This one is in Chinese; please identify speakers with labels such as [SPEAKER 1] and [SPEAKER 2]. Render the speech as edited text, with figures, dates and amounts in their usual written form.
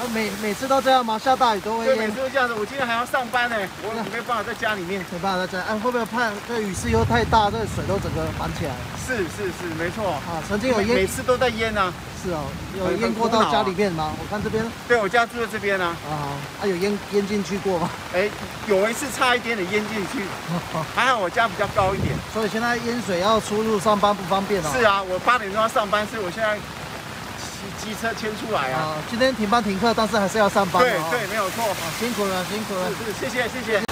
[SPEAKER 1] 每次都这样吗？下大雨都会
[SPEAKER 2] 对，
[SPEAKER 1] 淹？
[SPEAKER 2] 每次都这样子。我今天还要上班呢，我没办法在家里面。
[SPEAKER 1] 没办法在这，会不会怕这雨势又太大，这个水都整个满起来？
[SPEAKER 2] 是，没错。
[SPEAKER 1] 啊，曾经有淹，
[SPEAKER 2] 每次都在淹啊。
[SPEAKER 1] 是哦，有淹过到家里面吗？我看这边。
[SPEAKER 2] 对，我家住在这边啊。
[SPEAKER 1] 有淹进去过吗？
[SPEAKER 2] 有一次差一点的淹进去，还好我家比较高一点。
[SPEAKER 1] 所以现在淹水要出入上班不方便哦。
[SPEAKER 2] 是啊，我8点钟要上班，所以我现在骑机车牵出来啊。
[SPEAKER 1] 今天停班停课，但是还是要上班。
[SPEAKER 2] 对，没有错。
[SPEAKER 1] 辛苦了。
[SPEAKER 2] 是，谢谢。